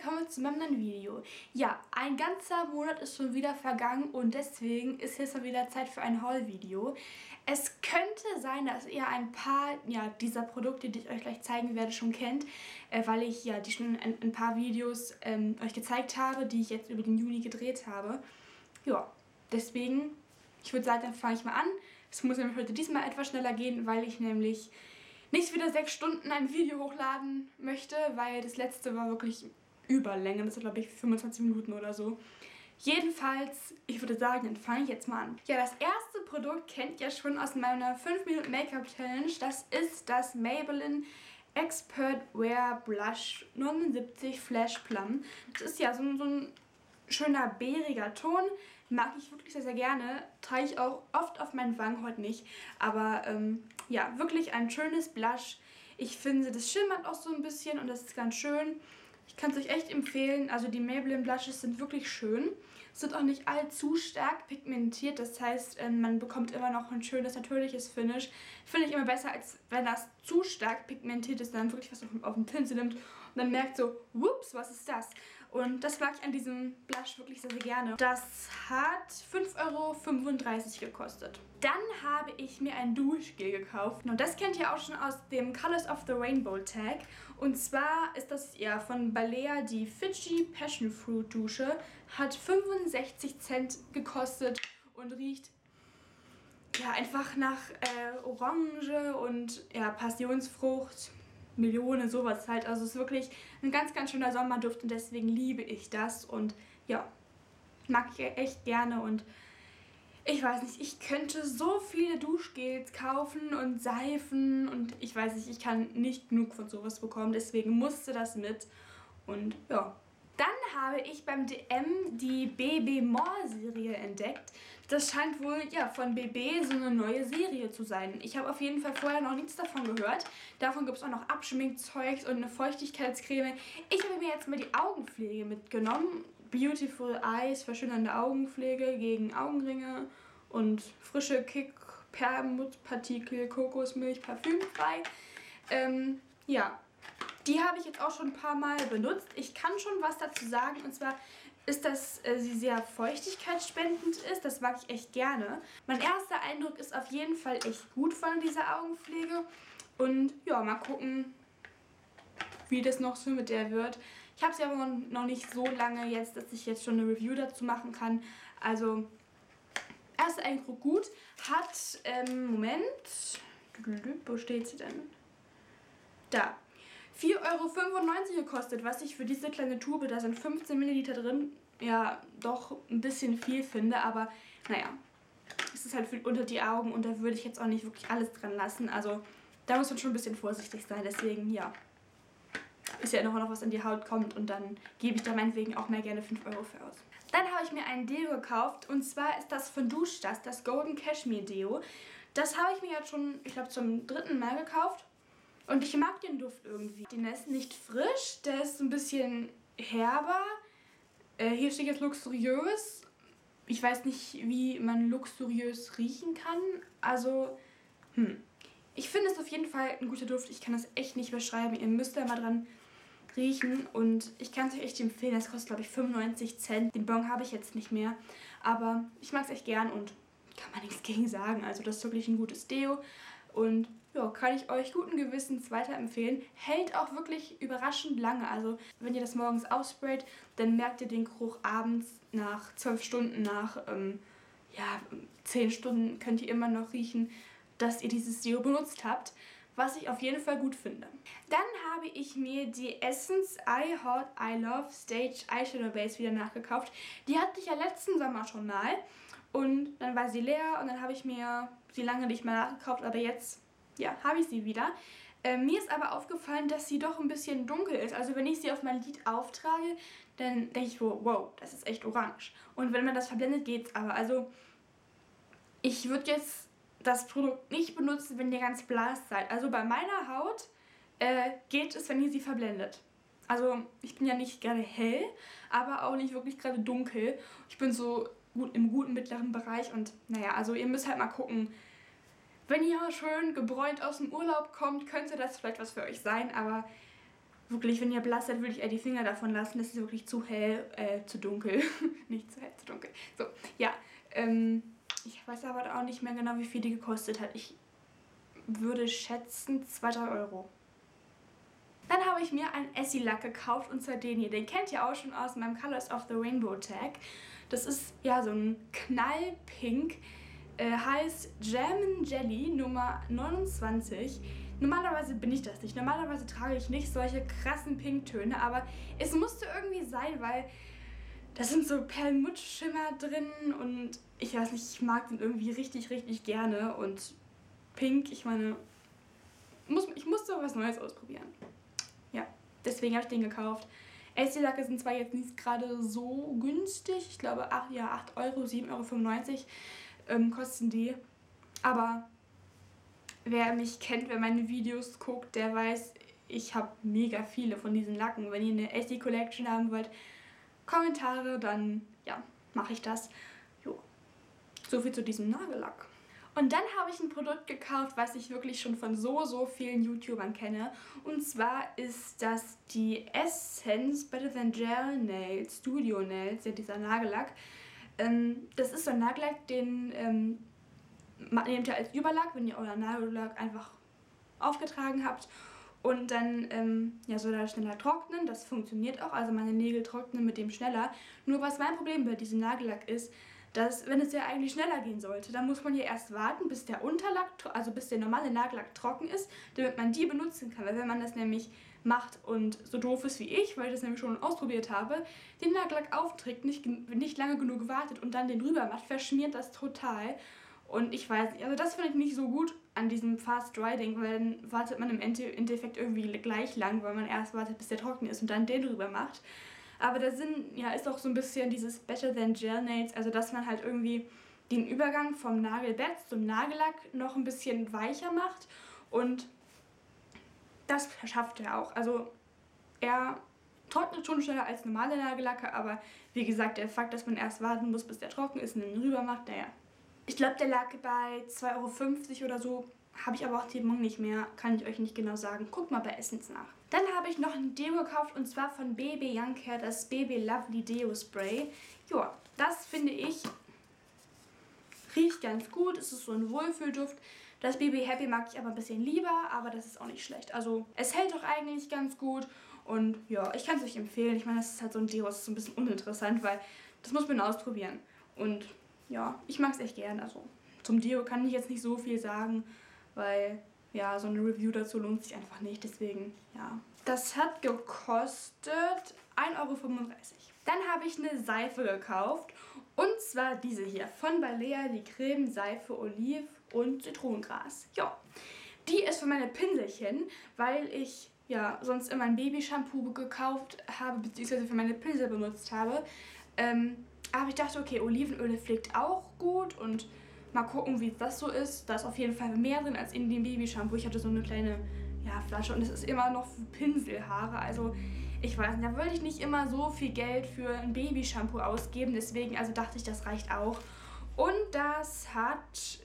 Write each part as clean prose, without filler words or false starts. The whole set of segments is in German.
willkommen zu meinem neuen Video. Ja, ein ganzer Monat ist schon wieder vergangen und deswegen ist jetzt mal wieder Zeit für ein Haul-Video. Es könnte sein, dass ihr ein paar dieser Produkte, die ich euch gleich zeigen werde, schon kennt, weil ich die schon in ein paar Videos euch gezeigt habe, die ich jetzt über den Juni gedreht habe. Ja, deswegen, ich würde sagen, dann fange ich mal an. Es muss nämlich heute diesmal etwas schneller gehen, weil ich nämlich nicht wieder 6 Stunden ein Video hochladen möchte, weil das letzte war wirklich Überlänge. Das war, glaube ich, 25 Minuten oder so. Jedenfalls, ich würde sagen, dann fange ich jetzt mal an. Ja, das erste Produkt kennt ihr schon aus meiner 5 Minuten Make-up Challenge. Das ist das Maybelline Expert Wear Blush 79 Flash Plum. Das ist ja so ein schöner bäriger Ton. Mag ich wirklich sehr, sehr gerne. Trage ich auch oft auf meinen Wangen, heute nicht. Aber ja, wirklich ein schönes Blush. Ich finde, das schimmert auch so ein bisschen und das ist ganz schön. Ich kann es euch echt empfehlen. Also die Maybelline Blushes sind wirklich schön. Sind auch nicht allzu stark pigmentiert. Das heißt, man bekommt immer noch ein schönes, natürliches Finish. Finde ich immer besser, als wenn das zu stark pigmentiert ist, dann wirklich was auf den Pinsel nimmt und dann merkt so, whoops, was ist das? Und das mag ich an diesem Blush wirklich sehr, sehr gerne. Das hat 5,35 € gekostet. Dann habe ich mir ein Duschgel gekauft. Und das kennt ihr auch schon aus dem Colors of the Rainbow Tag. Und zwar ist das ja von Balea die Fiji Passion Fruit Dusche. Hat 65 Cent gekostet und riecht ja einfach nach Orange und Passionsfrucht. Melone, sowas halt. Also es ist wirklich ein ganz, ganz schöner Sommerduft und deswegen liebe ich das. Und ja, mag ich echt gerne und ich weiß nicht, ich könnte so viele Duschgels kaufen und Seifen und ich weiß nicht, ich kann nicht genug von sowas bekommen, deswegen musste das mit und ja. Dann habe ich beim DM die BB More Serie entdeckt. Das scheint wohl von BB so eine neue Serie zu sein. Ich habe auf jeden Fall vorher noch nichts davon gehört. Davon gibt es auch noch Abschminkzeugs und eine Feuchtigkeitscreme. Ich habe mir jetzt mal die Augenpflege mitgenommen. Beautiful Eyes, verschönernde Augenpflege gegen Augenringe und frische Kick, Perlmuttpartikel, Kokosmilch, parfümfrei. Ja. Die habe ich jetzt auch schon ein paar Mal benutzt. Ich kann schon was dazu sagen. Und zwar ist, dass sie sehr feuchtigkeitsspendend ist. Das mag ich echt gerne. Mein erster Eindruck ist auf jeden Fall echt gut von dieser Augenpflege. Und ja, mal gucken, wie das noch so mit der wird. Ich habe sie aber noch nicht so lange jetzt, dass ich jetzt schon eine Review dazu machen kann. Also, erster Eindruck gut. Hat, Moment, wo steht sie denn? Da. 4,95 € gekostet, was ich für diese kleine Tube, da sind 15 Milliliter drin, ja doch ein bisschen viel finde, aber naja, es ist halt für unter die Augen und da würde ich jetzt auch nicht wirklich alles dran lassen, also da muss man schon ein bisschen vorsichtig sein, deswegen ja, bis ja noch was in die Haut kommt und dann gebe ich da meinetwegen auch mal gerne 5 € für aus. Dann habe ich mir ein Deo gekauft und zwar ist das von Duschdas, das Golden Cashmere Deo. Das habe ich mir jetzt schon, ich glaube zum 3. Mal gekauft. Und ich mag den Duft irgendwie. Der ist nicht frisch, der ist ein bisschen herber. Hier steht jetzt luxuriös. Ich weiß nicht, wie man luxuriös riechen kann. Also, ich finde es auf jeden Fall ein guter Duft. Ich kann das echt nicht beschreiben. Ihr müsst da mal dran riechen. Und ich kann es euch echt empfehlen. Das kostet, glaube ich, 95 Cent. Den Bon habe ich jetzt nicht mehr. Aber ich mag es echt gern und kann man nichts gegen sagen. Also, das ist wirklich ein gutes Deo. Und ja, kann ich euch guten Gewissens weiterempfehlen. Hält auch wirklich überraschend lange. Also wenn ihr das morgens aussprayt, dann merkt ihr den Geruch abends nach 12 Stunden, nach 10 Stunden könnt ihr immer noch riechen, dass ihr dieses Deo benutzt habt. Was ich auf jeden Fall gut finde. Dann habe ich mir die Essence I Hot I Love Stage Eyeshadow Base wieder nachgekauft. Die hatte ich ja letzten Sommer schon mal. Und dann war sie leer und dann habe ich mir sie lange nicht mehr nachgekauft, aber jetzt, ja, habe ich sie wieder. Mir ist aber aufgefallen, dass sie doch ein bisschen dunkel ist. Also wenn ich sie auf mein Lid auftrage, dann denke ich, wow, das ist echt orange. Und wenn man das verblendet, geht's aber. Also ich würde jetzt das Produkt nicht benutzen, wenn ihr ganz blass seid. Also bei meiner Haut geht es, wenn ihr sie verblendet. Also ich bin ja nicht gerade hell, aber auch nicht wirklich gerade dunkel. Ich bin so im guten mittleren Bereich und naja, also ihr müsst halt mal gucken. Wenn ihr schön gebräunt aus dem Urlaub kommt, könnte das vielleicht was für euch sein, aber wirklich, wenn ihr blass seid, würde ich eher die Finger davon lassen. Das ist wirklich zu hell, zu dunkel. Nicht zu hell, zu dunkel. So, ja. Ich weiß aber auch nicht mehr genau, wie viel die gekostet hat. Ich würde schätzen 2-3 Euro. Dann habe ich mir einen Essie-Lack gekauft, und zwar den hier. Den kennt ihr auch schon aus meinem Colors of the Rainbow Tag. Das ist ja so ein Knallpink, heißt Jam Jelly Nummer 29. Normalerweise bin ich das nicht. Normalerweise trage ich nicht solche krassen Pinktöne, aber es musste irgendwie sein, weil da sind so Perlmuttschimmer drin und ich weiß nicht, ich mag den irgendwie richtig, richtig gerne. Und Pink, ich meine, ich musste was Neues ausprobieren. Ja, deswegen habe ich den gekauft. Essie-Lacke sind zwar jetzt nicht gerade so günstig, ich glaube 8 Euro, 7,95 Euro kosten die. Aber wer mich kennt, wer meine Videos guckt, der weiß, ich habe mega viele von diesen Lacken. Wenn ihr eine Essie Collection haben wollt, Kommentare, dann ja, mache ich das. Jo. So viel zu diesem Nagellack. Und dann habe ich ein Produkt gekauft, was ich wirklich schon von so vielen YouTubern kenne. Und zwar ist das die Essence Better Than Gel Nails Studio Nails, ja, dieser Nagellack. Das ist so ein Nagellack, den nehmt ihr als Überlack, wenn ihr euren Nagellack einfach aufgetragen habt. Und dann soll er schneller trocknen. Das funktioniert auch. Also meine Nägel trocknen mit dem schneller. Nur was mein Problem bei diesem Nagellack ist, dass, wenn es ja eigentlich schneller gehen sollte, dann muss man ja erst warten, bis der Unterlack, also bis der normale Nagellack trocken ist, damit man die benutzen kann. Weil wenn man das nämlich macht und so doof ist wie ich, weil ich das nämlich schon ausprobiert habe, den Nagellack aufträgt, nicht lange genug wartet und dann den rüber macht, verschmiert das total. Und ich weiß nicht, also das finde ich nicht so gut an diesem Fast Dry Ding, weil dann wartet man im Endeffekt irgendwie gleich lang, weil man erst wartet, bis der trocken ist und dann den rüber macht. Aber der Sinn, ja, ist auch so ein bisschen dieses Better Than Gel Nails, also dass man halt irgendwie den Übergang vom Nagelbett zum Nagellack noch ein bisschen weicher macht, und das schafft er auch. Also er trocknet schon schneller als normale Nagellacke, aber wie gesagt, der Fakt, dass man erst warten muss, bis der trocken ist und den rüber macht, naja. Ich glaube, der lag bei 2,50 Euro oder so. Habe ich aber auch den Bon nicht mehr, kann ich euch nicht genau sagen. Guckt mal bei Essence nach. Dann habe ich noch ein Deo gekauft, und zwar von Baby Young Care, das Baby Lovely Deo Spray. Ja, das finde ich riecht ganz gut. Es ist so ein Wohlfühlduft. Das Baby Happy mag ich aber ein bisschen lieber, aber das ist auch nicht schlecht. Also es hält doch eigentlich ganz gut, und ja, ich kann es euch empfehlen. Ich meine, das ist halt so ein Deo, das ist so ein bisschen uninteressant, weil das muss man ausprobieren. Und ja, ich mag es echt gern. Also zum Deo kann ich jetzt nicht so viel sagen, weil ja, so eine Review dazu lohnt sich einfach nicht. Deswegen, ja. Das hat gekostet 1,35 Euro. Dann habe ich eine Seife gekauft, und zwar diese hier von Balea, die Cremeseife Oliv und Zitronengras. Ja, die ist für meine Pinselchen, weil ich ja sonst immer ein Babyshampoo gekauft habe, beziehungsweise für meine Pinsel benutzt habe. Aber ich dachte, okay, Olivenöl pflegt auch gut, und mal gucken, wie das so ist. Da ist auf jeden Fall mehr drin als in dem Babyshampoo. Ich hatte so eine kleine Flasche, und es ist immer noch für Pinselhaare. Also ich weiß nicht, da wollte ich nicht immer so viel Geld für ein Babyshampoo ausgeben. Deswegen, also dachte ich, das reicht auch. Und das hat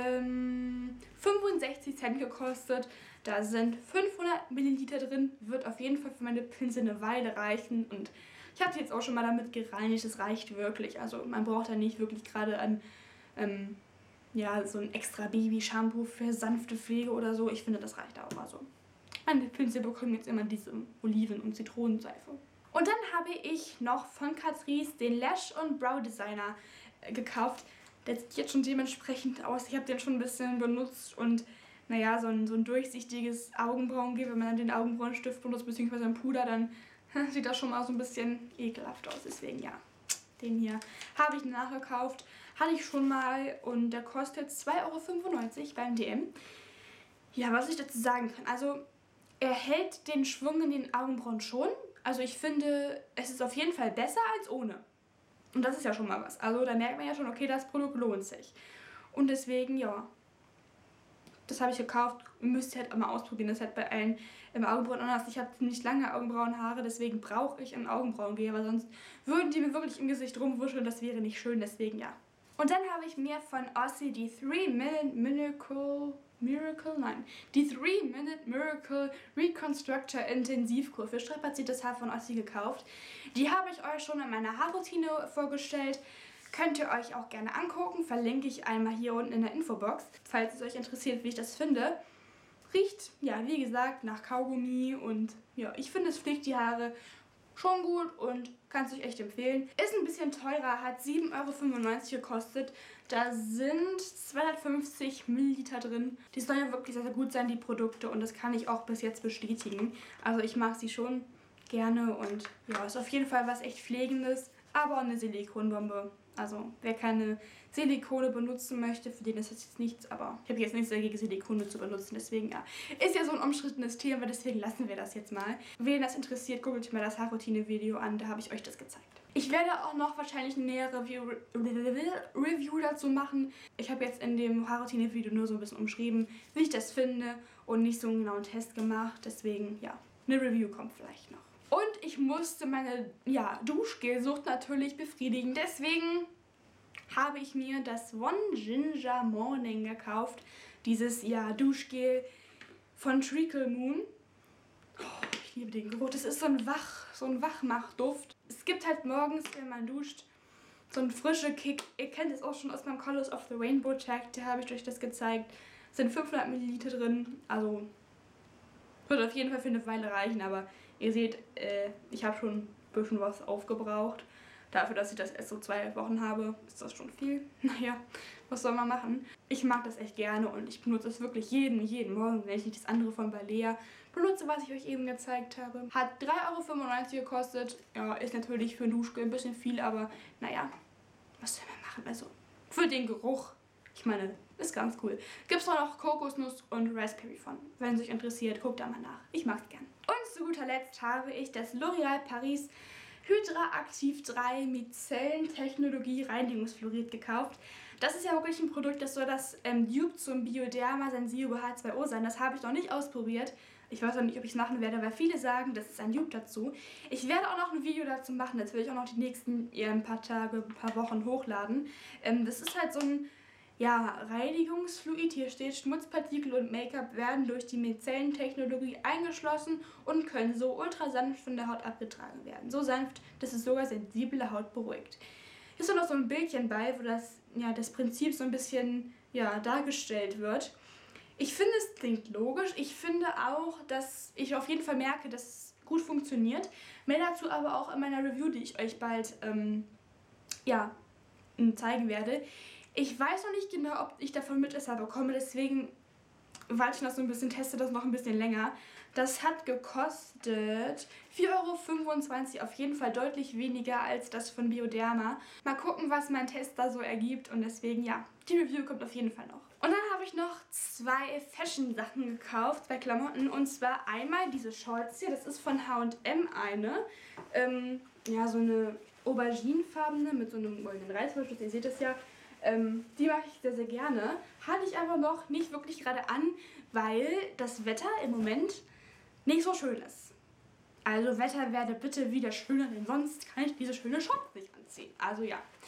65 Cent gekostet. Da sind 500 Milliliter drin. Wird auf jeden Fall für meine Pinsel eine Weile reichen. Und ich habe sie jetzt auch schon mal damit gereinigt. Es reicht wirklich. Also man braucht da nicht wirklich gerade an so ein extra Baby-Shampoo für sanfte Pflege oder so. Ich finde, das reicht auch. Also meine Pinsel bekommen jetzt immer diese Oliven- und Zitronenseife. Und dann habe ich noch von Catrice den Lash- und Brow-Designer gekauft. Der sieht jetzt schon dementsprechend aus. Ich habe den schon ein bisschen benutzt, und naja, so ein durchsichtiges Augenbrauengel, wenn man dann den Augenbrauenstift benutzt, beziehungsweise ein Puder, dann sieht das schon mal so ein bisschen ekelhaft aus. Deswegen ja, den hier habe ich nachgekauft. Hatte ich schon mal, und der kostet 2,95 Euro beim DM. Ja, was ich dazu sagen kann, also er hält den Schwung in den Augenbrauen schon. Also ich finde, es ist auf jeden Fall besser als ohne. Und das ist ja schon mal was. Also da merkt man ja schon, okay, das Produkt lohnt sich. Und deswegen, ja, das habe ich gekauft. Ihr müsst halt mal ausprobieren. Das ist halt bei allen Augenbrauen anders. Ich habe ziemlich lange Augenbrauenhaare, deswegen brauche ich ein Augenbrauengel, weil sonst würden die mir wirklich im Gesicht rumwuscheln. Das wäre nicht schön, deswegen ja. Und dann habe ich mir von Ossie die 3-Minute Miracle Reconstructor Intensivkur für strapaziertes Haar von Ossie gekauft. Die habe ich euch schon in meiner Haarroutine vorgestellt. Könnt ihr euch auch gerne angucken. Verlinke ich einmal hier unten in der Infobox, falls es euch interessiert, wie ich das finde. Riecht, ja, wie gesagt, nach Kaugummi und ja, ich finde, es pflegt die Haare schon gut und kann es euch echt empfehlen. Ist ein bisschen teurer, hat 7,95 € gekostet. Da sind 250 Milliliter drin. Die sollen ja wirklich sehr, sehr gut sein, die Produkte, und das kann ich auch bis jetzt bestätigen. Also ich mag sie schon gerne und ja, ist auf jeden Fall was echt Pflegendes, aber auch eine Silikonbombe. Also wer keine Silikone benutzen möchte, für den ist das jetzt nichts, aber ich habe jetzt nichts dagegen, Silikone zu benutzen, deswegen ja. Ist ja so ein umstrittenes Thema, deswegen lassen wir das jetzt mal. Wen das interessiert, guckt euch mal das Haarroutine-Video an, da habe ich euch das gezeigt. Ich werde auch noch wahrscheinlich eine nähere Review dazu machen. Ich habe jetzt in dem Haarroutine-Video nur so ein bisschen umschrieben, wie ich das finde und nicht so einen genauen Test gemacht, deswegen ja, eine Review kommt vielleicht noch. Und ich musste meine Duschgelsucht natürlich befriedigen. Deswegen habe ich mir das One Ginger Morning gekauft. Dieses Duschgel von Treacle Moon. Oh, ich liebe den Geruch. Das ist so ein Wachmachduft. Es gibt halt morgens, wenn man duscht, so einen frischen Kick. Ihr kennt es auch schon aus meinem Colors of the Rainbow Tag. Da habe ich euch das gezeigt. Es sind 500 Milliliter drin. Also wird auf jeden Fall für eine Weile reichen, aber ihr seht, ich habe schon ein bisschen was aufgebraucht. Dafür, dass ich das erst so 2 Wochen habe, ist das schon viel. Naja, was soll man machen? Ich mag das echt gerne und ich benutze es wirklich jeden Morgen, wenn ich nicht das andere von Balea benutze, was ich euch eben gezeigt habe. Hat 3,95 € gekostet. Ja, ist natürlich für ein Duschgel ein bisschen viel, aber naja, was soll man machen? Also, für den Geruch, ich meine, ist ganz cool. Gibt es auch noch Kokosnuss und Raspberry von. Wenn es euch interessiert, guckt da mal nach. Ich mag es gern. Und zu guter Letzt habe ich das L'Oréal Paris Hydra Active 3 Micellentechnologie Reinigungsfluorid gekauft. Das ist ja wirklich ein Produkt, das soll das Dupe zum Bioderma Senseo H2O sein. Das habe ich noch nicht ausprobiert. Ich weiß auch nicht, ob ich es machen werde, weil viele sagen, das ist ein Dupe dazu. Ich werde auch noch ein Video dazu machen. Das will ich auch noch die nächsten ein paar Tage, ein paar Wochen hochladen. Das ist halt so ein Reinigungsfluid. Hier steht, Schmutzpartikel und Make-up werden durch die Micellentechnologie eingeschlossen und können so ultra sanft von der Haut abgetragen werden. So sanft, dass es sogar sensible Haut beruhigt. Hier ist auch noch so ein Bildchen bei, wo das Prinzip so ein bisschen dargestellt wird. Ich finde, es klingt logisch. Ich finde auch, dass ich auf jeden Fall merke, dass es gut funktioniert. Mehr dazu aber auch in meiner Review, die ich euch bald zeigen werde. Ich weiß noch nicht genau, ob ich davon Mitesser bekomme, deswegen warte ich noch so ein bisschen, teste das noch ein bisschen länger. Das hat gekostet 4,25 €, auf jeden Fall deutlich weniger als das von Bioderma. Mal gucken, was mein Test da so ergibt, und deswegen die Review kommt auf jeden Fall noch. Und dann habe ich noch 2 Fashion-Sachen gekauft, 2 Klamotten, und zwar einmal diese Shorts hier, das ist von H&M eine, so eine auberginefarbene mit so einem goldenen Reißverschluss, ihr seht es ja. Die mache ich sehr, sehr gerne. Hatte ich aber noch nicht wirklich gerade an, weil das Wetter im Moment nicht so schön ist. Also Wetter werde bitte wieder schöner, denn sonst kann ich diese schöne Shorts nicht anziehen. Also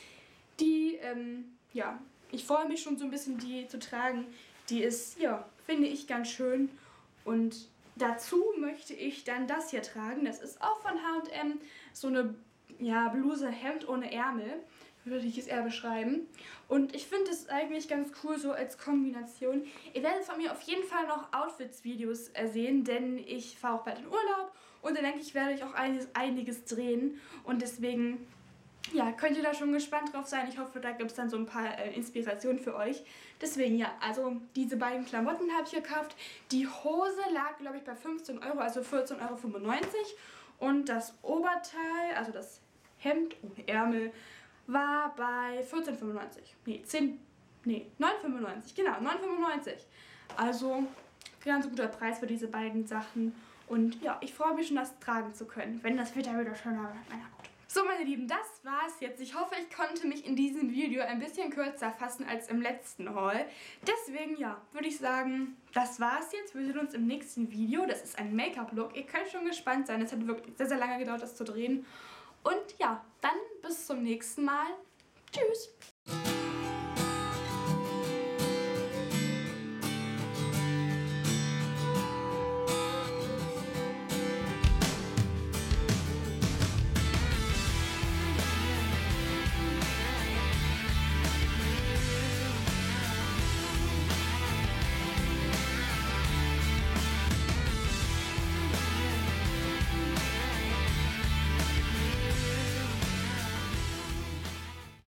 ich freue mich schon so ein bisschen, die zu tragen. Die ist, finde ich ganz schön. Und dazu möchte ich dann das hier tragen. Das ist auch von H&M, so eine Bluse, Hemd ohne Ärmel, würde ich es eher beschreiben. Und ich finde es eigentlich ganz cool so als Kombination. Ihr werdet von mir auf jeden Fall noch Outfits-Videos sehen, denn ich fahre auch bald in Urlaub und dann denke ich, werde ich auch einiges drehen. Und deswegen, könnt ihr da schon gespannt drauf sein. Ich hoffe, da gibt es dann so ein paar Inspirationen für euch. Deswegen, also diese beiden Klamotten habe ich gekauft. Die Hose lag, glaube ich, bei 15 €, also 14,95 €. Und das Oberteil, also das Hemd ohne Ärmel, war bei 14,95 €. 9,95 €. Genau, 9,95 €. Also ganz guter Preis für diese beiden Sachen. Und ich freue mich schon, das tragen zu können, wenn das Wetter wieder schöner wird. Na gut. So, meine Lieben, das war's jetzt. Ich hoffe, ich konnte mich in diesem Video ein bisschen kürzer fassen als im letzten Haul. Deswegen, würde ich sagen, das war's jetzt. Wir sehen uns im nächsten Video. Das ist ein Make-up-Look. Ihr könnt schon gespannt sein. Es hat wirklich sehr, sehr lange gedauert, das zu drehen. Und dann bis zum nächsten Mal. Tschüss!